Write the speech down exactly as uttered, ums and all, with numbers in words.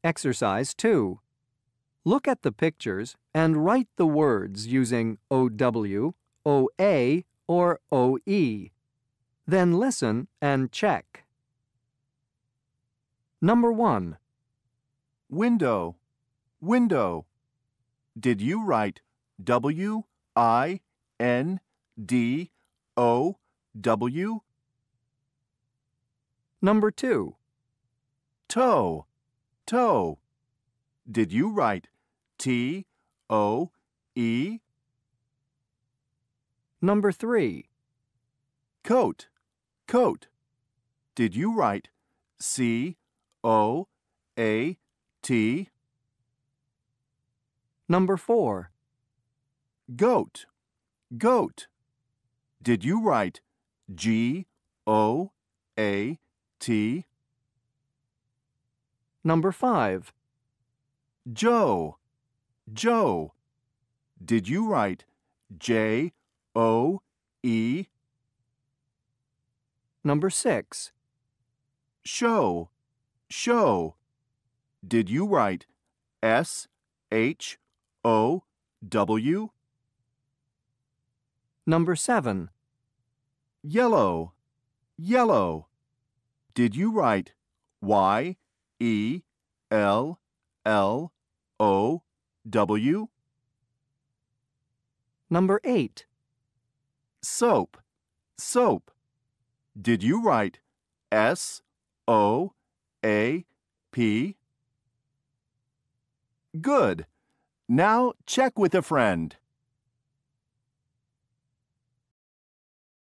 Exercise two. Look at the pictures and write the words using O W, O A, or O E. Then listen and check. Number one. Window, window. Did you write W I N D O W? Number two. Toe, toe. Did you write T O E? Number three. Coat, coat. Did you write C O A T? Number four. Goat, goat. Did you write G O A T? Number five. Joe, Joe. Did you write J O E? Number six. Show, show. Did you write S H O W? Number seven. Yellow, yellow. Did you write Y E L L O W? Number eight. Soap, soap. Did you write S O A P? Good. Now check with a friend.